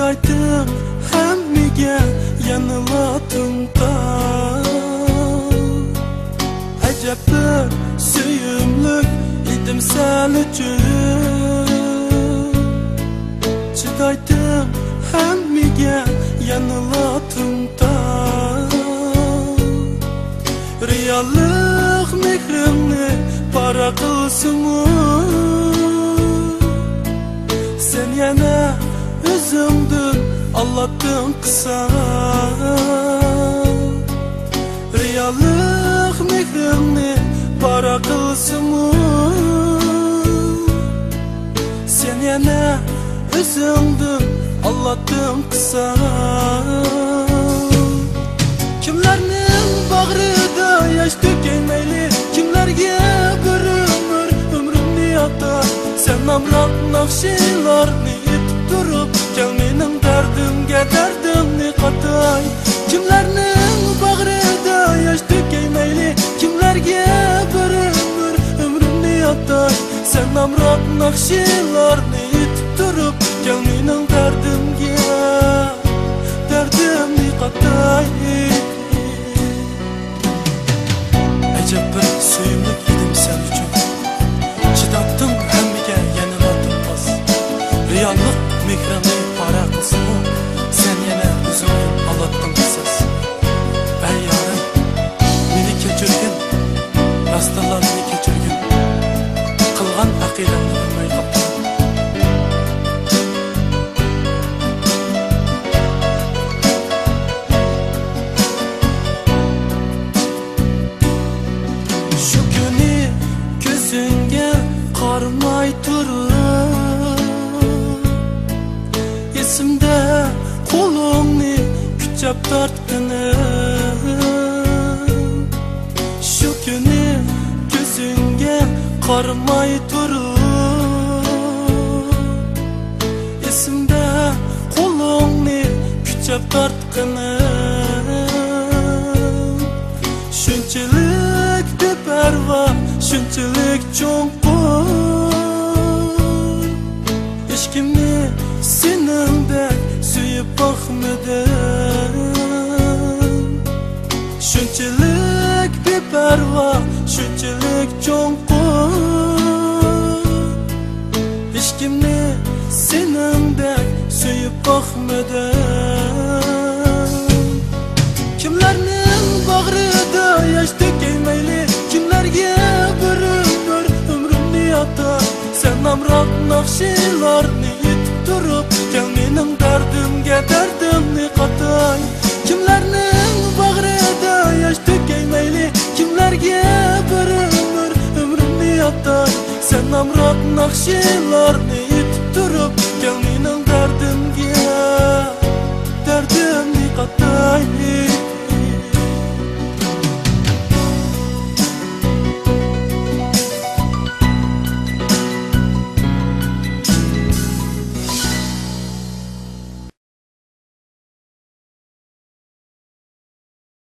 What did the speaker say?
Çıdaydım hemmiga yanılatımda. Acep bir söyümlük idim sen üçün. Çıdaydım hemmiga yanılatımda. Reallik mehrimni para kılsın. Sen yana özümdün Allah'tın kısa. Reallik mehrimni para kılsın. Sen yana özümdün Allah'tın kısa. Kimlernin bağrıda yaş dökemeyli, kimlerge bir ömrümni atar. Sen amrak nakşilarni itip durup, gel menin derdimge derdimni katay. Kimlernin bağrıda yaş dökemeyli, kimlerge bir ömrümni atar. Sen amrak nakşilarni itip durup, gel menin derdimge derdimni katay. Acep bir söyümlük idim sen üçün. Çıdattım hemmiga yanılatılmaz. Reallik mehrimni para kılsın. Sen yana özümdün Allah'tın kısas. Ey yarım, meni kechirgin, rastalarni kechirgin. Qilgan aqidamni bilmay qaptim. Şu günü gözünge qarmay turib, esimde qo'lingni kuchab tortganim. Şu günü gözünge qarmay turib, esimde qo'lingni kuchab tortganim. Shunchalik beparvo, shunchalik cho'nqur, hech kimni seningdek suyib boqmadim. Shunchalik beparvo, shunchalik cho'nqur, hech kimni seningdek suyib boqmadim. Kimlarning bag'rida yosh to'kmayli, kimlarga bir ömrümni atar. Sen amroq naqshilarni yetib turib, gel mening dardimga dardimni qatay. Kimlarning bag'rida yosh to'kmayli, kimlarga bir ömrümni atar. Sen amroq naqshilarni